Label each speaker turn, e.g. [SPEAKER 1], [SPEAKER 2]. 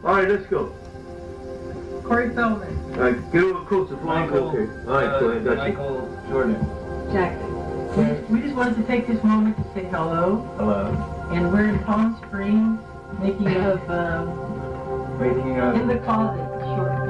[SPEAKER 1] All right, let's go.
[SPEAKER 2] Corey Feldman.
[SPEAKER 1] All right, get a little closer.
[SPEAKER 3] Michael,
[SPEAKER 1] Okay. All right, go ahead. Got you.
[SPEAKER 3] Michael Jordan.
[SPEAKER 2] Jackson. We just wanted to take this moment to say hello.
[SPEAKER 3] Hello.
[SPEAKER 2] And we're in Palm Springs making of
[SPEAKER 3] Making
[SPEAKER 2] In the Closet, short